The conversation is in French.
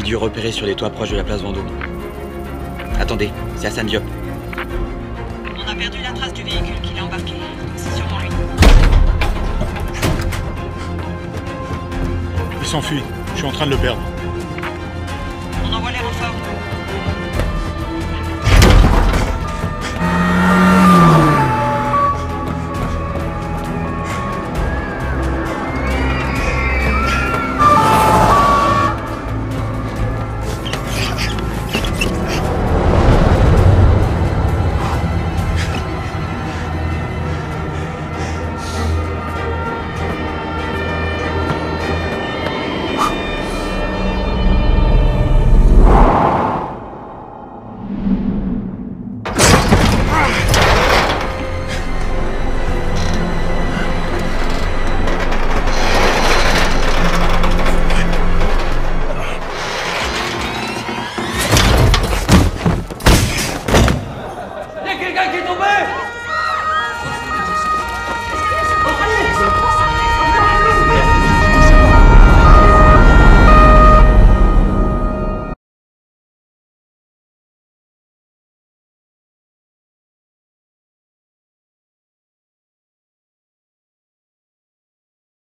dû repérer sur les toits proches de la place Vendôme. Attendez, c'est Hassan Diop. On a perdu la trace du véhicule qui l'a embarqué. C'est sûrement lui. Il s'enfuit. Je suis en train de le perdre.